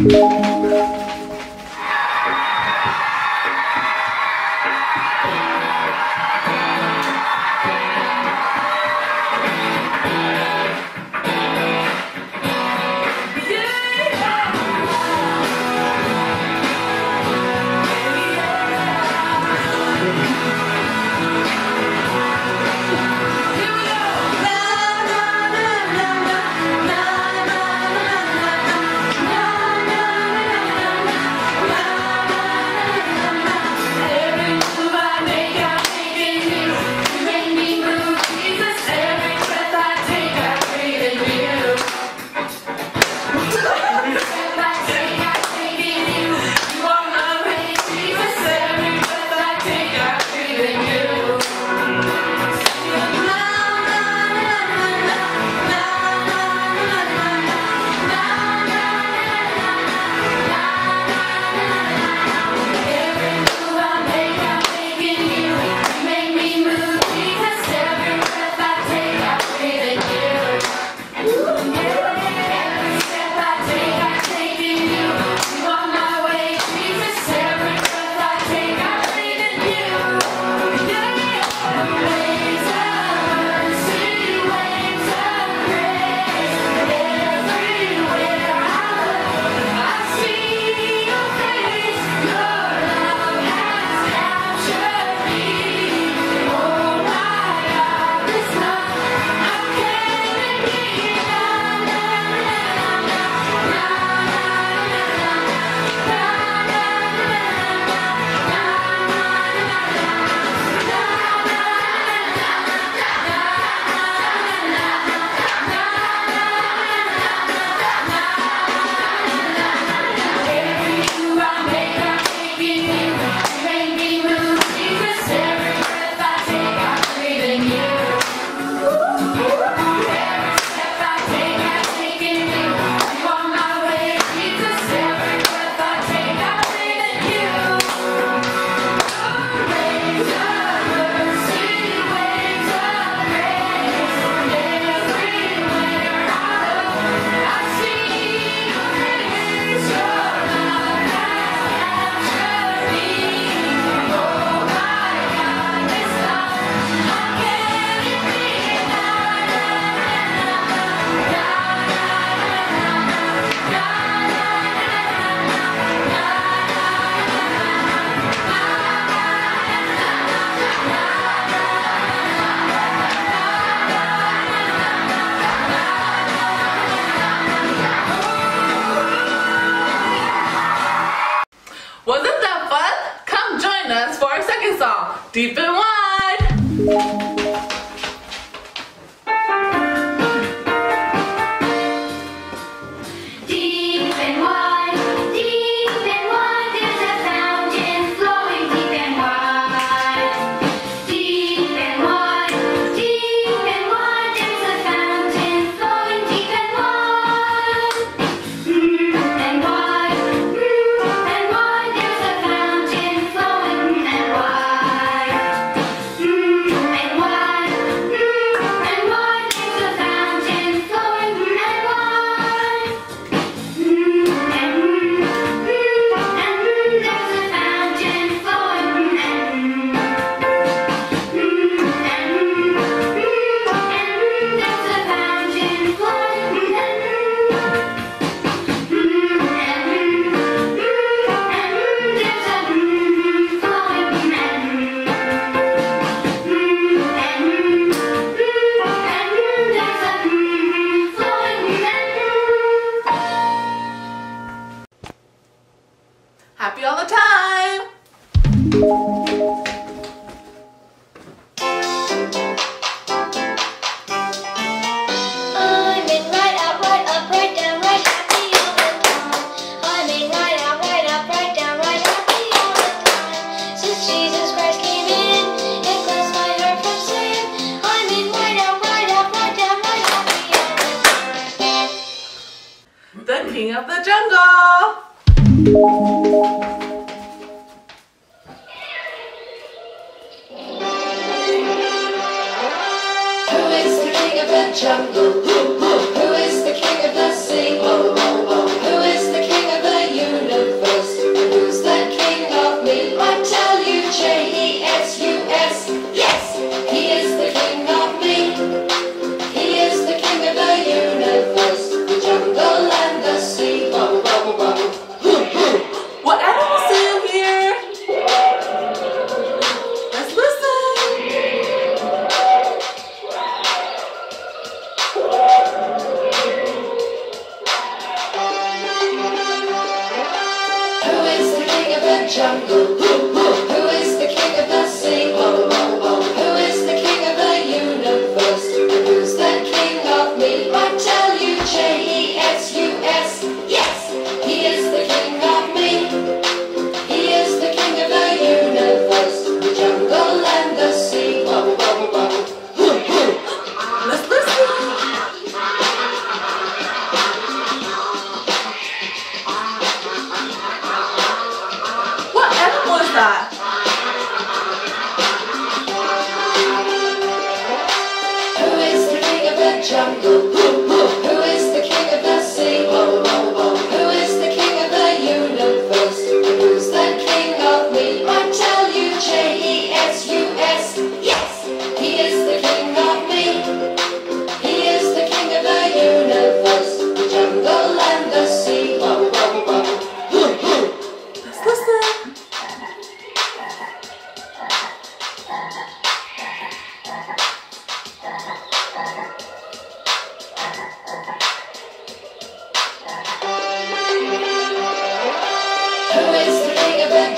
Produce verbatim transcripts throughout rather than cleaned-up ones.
Wasn't that fun? Come join us for our second song, Deep and Wide. Happy all the time! I'm in right up, right up, right down, right happy all the time. I'm in right up, right up, right down, right happy all the time. Since Jesus Christ came in and cleansed my heart from sin, I'm in right up, right up, right down, right happy all the time. The King of the Jungle! Who is the king of the jungle? Who is the king of the sea? Who is the king of the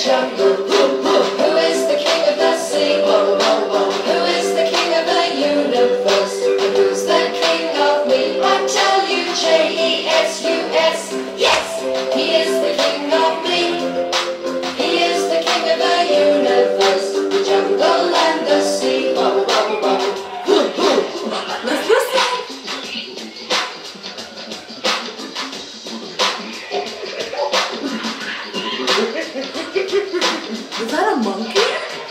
jungle? Who is the king of the sea? Who is the king of the universe? And who's the king of me? I tell you, J E S U S. Yes, he is the king of me. He is the king of the universe, the jungle and the sea. Let's listen. Is that a monkey?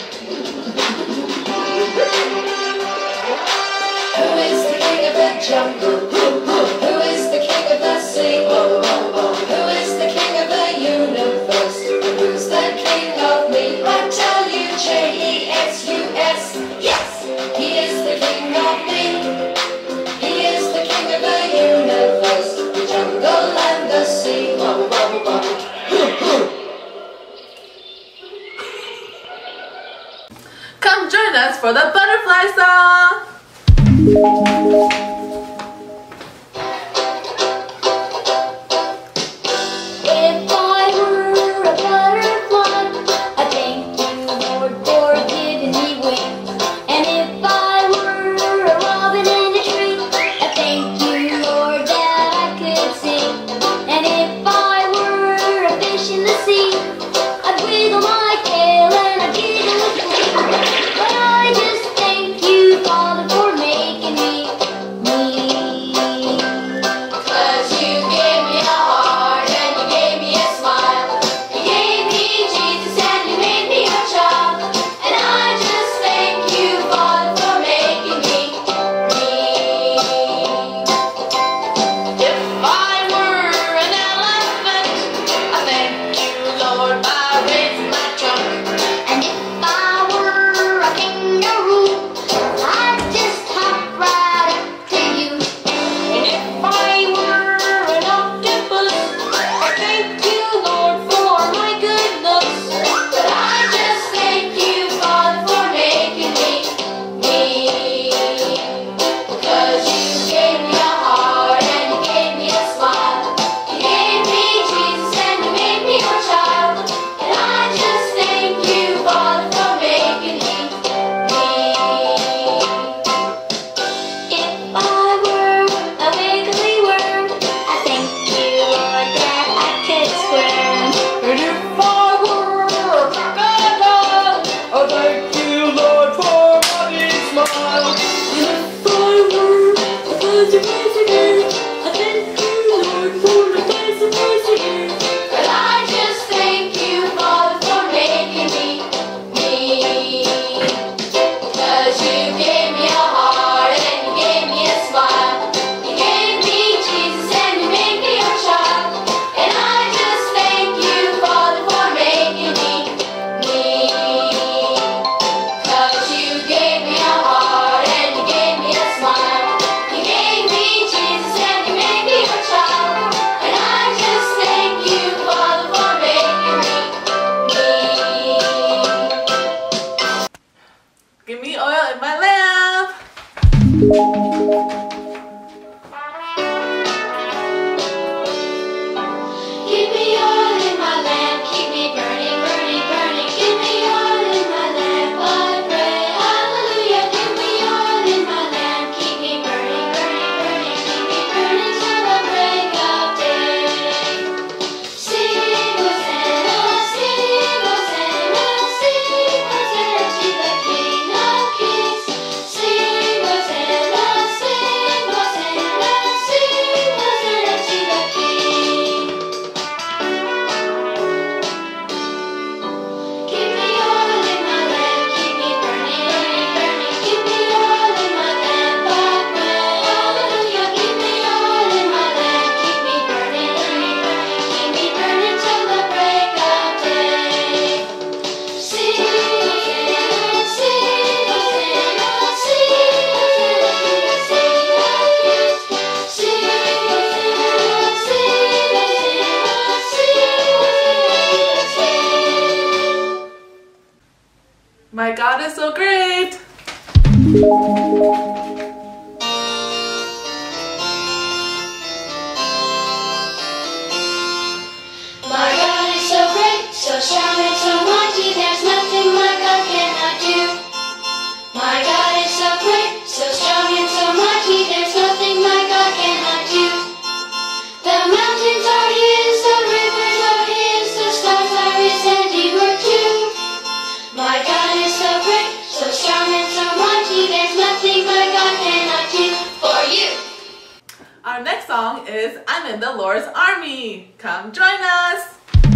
Who is the king of the jungle? Who is the king of the sea? Who is the king of the universe? And who's the king of me? I tell you, J E S U S. Yes, he is the king of me. He is the king of the universe, the jungle and the sea. Come join us for the butterfly song. If I were a butterfly, I thank you, Lord, for giving me wings. And if I were a robin in a tree, I thank you, Lord, that I could sing. And if I were a fish in the sea, I'd wiggle my tail and I'd giggle with glee. But I just thank you, Father, for making me, me. 'Cause you gave me a heart and you gave me a smile. You gave me Jesus and you made me your child. And I just thank you, Father, for making me, me. If I were an elephant, I thank you, Lord, by raising my trunk. And if I were a kangaroo, I'd just hop right up to you. And if I were an octopus, I thank you, Lord, for my good looks. But I just thank you, Father, for making me, me. 'Cause you gave me a heart and you gave me a smile. You gave me Jesus and you made me your child. And I just thank you, Father, for making me, me. If I were a wiggly worm, I thank you, Lord, that I could squirm. And if I were a crocodile, I thank you, Lord, for my smile. And if I were a fuzzy fuzzy bird, I thank you, Lord, for the fuzzy fuzzy bird. But I just thank you, Father, for making me, me. 'Cause you gave me a heart and you gave me a smile. You gave me Jesus and you made me your child. And I just thank you, Father, for making me, me. 'Cause you gave me a heart and you gave me a smile. You gave me Jesus and you made me your child. And I just thank you, Father, for making me, me. Give me oil in my lamp. Keep me oil in my lamp, keep me burning, burning, burning. Keep me oil in my lamp, I pray, hallelujah. Keep me oil in my lamp, keep me burning, burning, burning. Keep me burning till the break of day. Sing Hosanna, sing Hosanna, sing Hosanna to the King of Kings. Sing Hosanna, sing Hosanna, sing Hosanna to the King. Keep me oil in my lamp, keep me burning, burning, burning. Keep me oil in my lamp, I pray, hallelujah. Keep me oil in my lamp, keep me burning, burning, burning. Keep me burning till the break of day. Sing Hosanna, sing Hosanna, sing Hosanna to the King of Kings. Sing Hosanna, sing Hosanna, sing Hosanna to the King. My God is so great. My God is so great, so strong and so song is I'm in the Lord's Army. Come join us.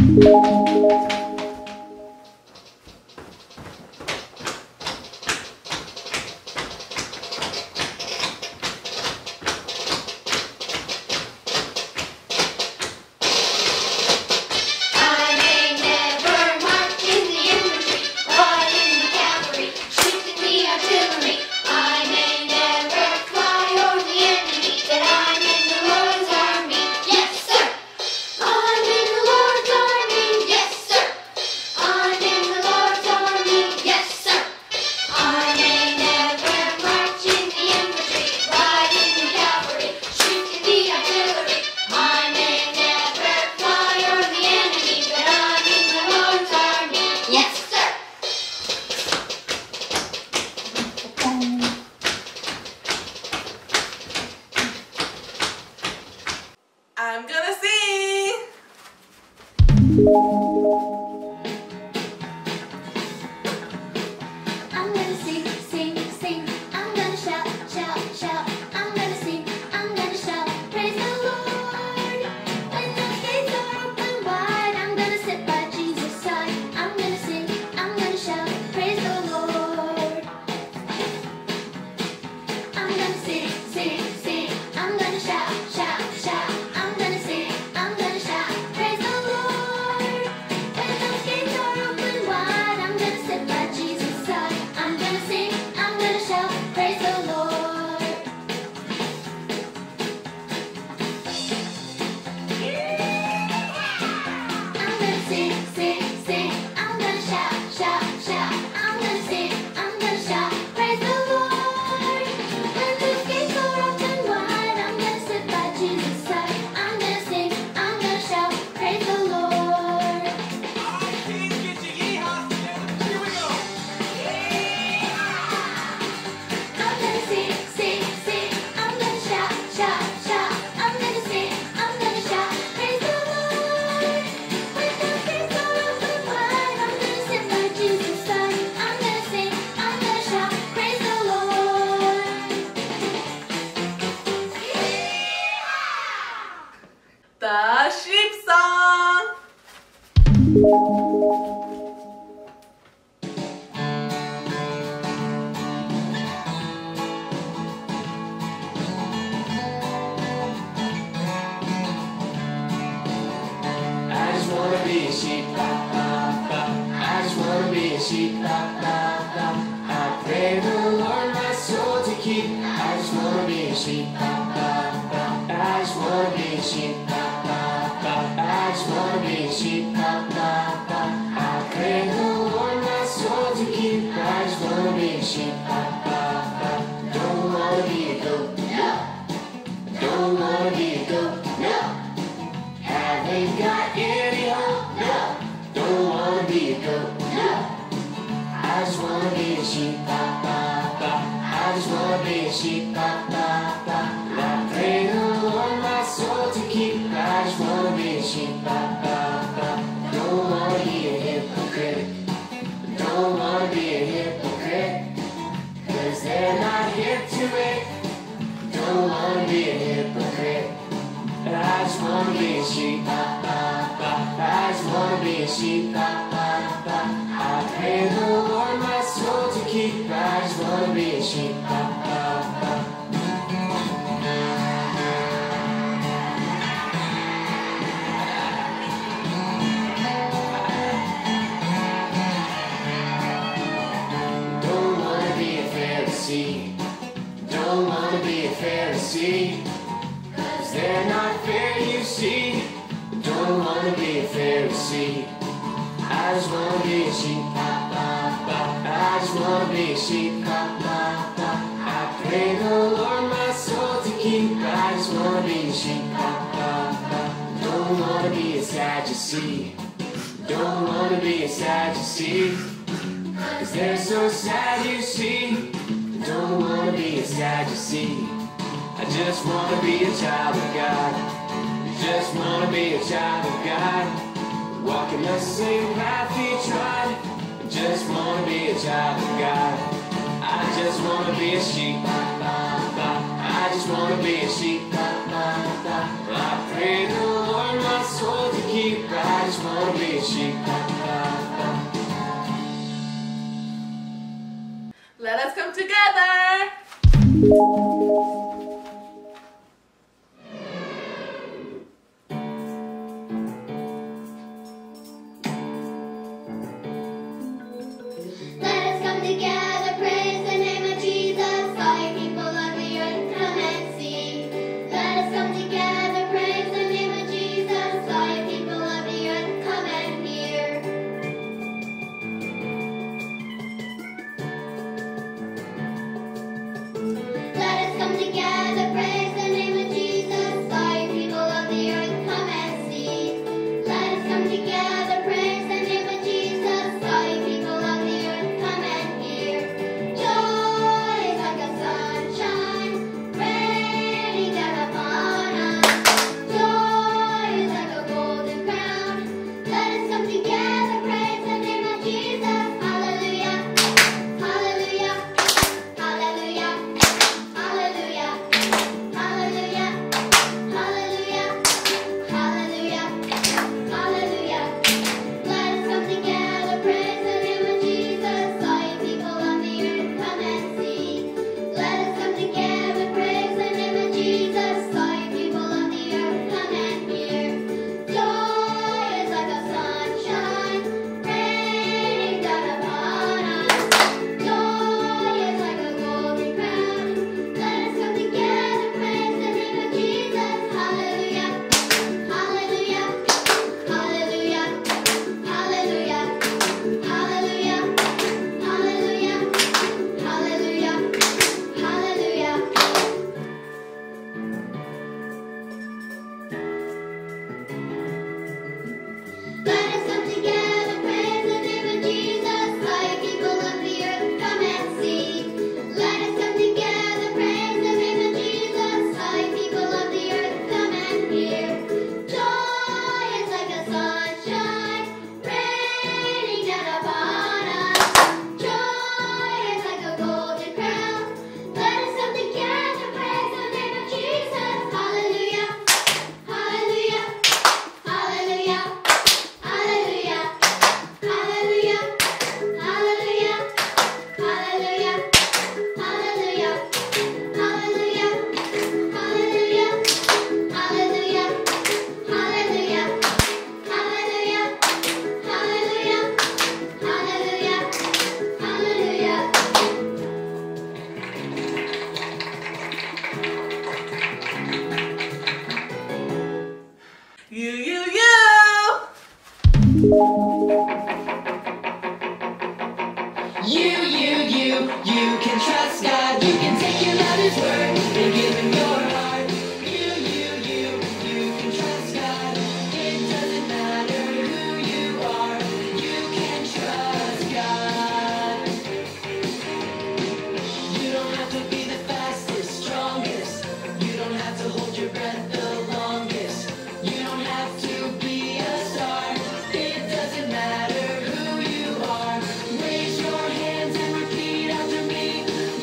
I may never march in the infantry, ride in the cavalry, shoot in the artillery. I may never fly over the enemy, but I'm in the Lord's army. Yes, sir. I'm in the Lord's army. Yes, sir. I'm in the Lord's army. Yes, sir. I may never march in the infantry, ride in the cavalry, shoot in the artillery. I may never fly over the enemy, but I'm in the Lord's army. Yes, sir. I'm gonna sing. I'm gonna sing, sing, sing. I'm gonna shout, shout, shout. I'm gonna sing, I'm gonna shout. Praise the Lord. When the gates are open wide, I'm gonna sit by Jesus' side. I'm gonna sing, I'm gonna shout. Praise the Lord. I'm gonna sing, sing, sing. I'm gonna shout, shout, shout. I'm gonna sing, I'm gonna shout. Praise the Lord. When those gates are open wide, I'm gonna sit by Jesus' side. I'm gonna sing, I'm gonna shout. Praise the Lord. I'm gonna sing, sing, sing. I'm gonna shout, shout, shout. I'm gonna sing, I'm gonna shout. Praise the Lord. When those gates are open wide, I'm gonna sit by Jesus' side. I'm gonna sing, I'm gonna shout. Praise the Lord. I'm gonna sing, sing, sing. I'm gonna shout, shout, shout. I'm gonna sing, I'm gonna shout. Praise the Lord. When those gates are open wide, I'm gonna sit by Jesus' side. I'm gonna sing, I'm gonna shout. Praise the Lord. The sheep song. I just wanna be a sheep, ba, ba, ba. I just wanna be a sheep, ba, ba, ba. I pray the Lord my soul to keep. I just wanna be a sheep, ba, ba, ba. I just wanna be a sheep, ba, ba, ba. I just wanna be a sheep, ba, ba, ba. I pray the Lord my soul to keep. I just wanna be a sheep, ba, ba, ba. Don't wanna be a goat, no. Don't wanna be a goat, no. Haven't got any hope, no. Don't wanna be a goat, no. I just wanna be a sheep, ba, ba, ba. I just wanna be a sheep, ba, ba, ba. I pray the Lord my soul to keep. I just wanna be a sheep, ba, ba, ba. Don't wanna be a hypocrite. Don't wanna be a hypocrite. Cause they're not hip to it. Don't wanna be a hypocrite. I just wanna be a sheep, ba, ba, ba. I just wanna be a sheep, ba, ba, ba. I pray the Lord my soul to keep. I just wanna be a sheep, ba, ba, ba. Don't wanna be a Pharisee. Don't wanna be a Pharisee. Cause they're not fair, you see. Don't wanna be a Pharisee. I just wanna be a sheep, ba, ba, ba. I just wanna be a sheep, ba, ba, ba. I pray the Lord my soul to keep. I just wanna be a sheep, ba, ba, ba. Don't wanna be a Sadducee. Don't wanna be a Sadducee. Cause they're so sad, you see. Don't wanna be a Sadducee. I just wanna be a child of God. Just wanna be a child of God. Walking the same path he trod. Just wanna be a child of God. I just wanna be a sheep. I just wanna be a sheep. I pray the Lord my soul to keep. I just wanna be a sheep. Let us come together. Let us come together, praise the name of Jesus. All you people of the earth, come and see. Let us come together, praise the name of Jesus. All you people of the earth, come and hear. Let us come together, praise the name of Jesus. All you people of the earth, come and see. Let us come together, praise the name of Jesus. All you people of the earth, come and hear. Joy is like a sunshine raining down upon us. Joy is like a golden crown. Let us come together, praise the name of Jesus. Hallelujah, hallelujah, hallelujah, hallelujah, hallelujah, hallelujah, hallelujah, hallelujah. Let us come together, praise the name of Jesus. All you people on the earth, come and see. Let us come together, praise the name of Jesus. All you people on the earth, come and hear. Joy is like a sunshine raining down upon us. Joy is like a golden crown. Let us come together, praise the name of Jesus. Hallelujah, hallelujah, hallelujah, hallelujah, hallelujah, hallelujah, hallelujah, hallelujah. Let us come together, praise the name of Jesus. All you people of the earth, come and see. Let us come together, praise the name of Jesus. All you people of the earth, come and hear. Joy is like a sunshine raining down upon us. Joy is like a golden crown. Let us come together, praise the name of Jesus. Hallelujah, hallelujah, hallelujah, hallelujah, hallelujah, hallelujah, hallelujah, hallelujah, hallelujah, hallelujah, hallelujah, hallelujah, hallelujah, hallelujah, hallelujah, hallelujah. You, you, you. You, you, you, you can trust God. You can take Him at His word and give Him your heart. You, you, you, you can trust God. It doesn't matter who you are. You can trust God. You don't have to be the fastest, strongest. You don't have to hold your breath the longest. You don't have to be a star. It doesn't matter who you are. Raise your hands and repeat after me.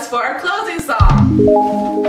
us for our closing song.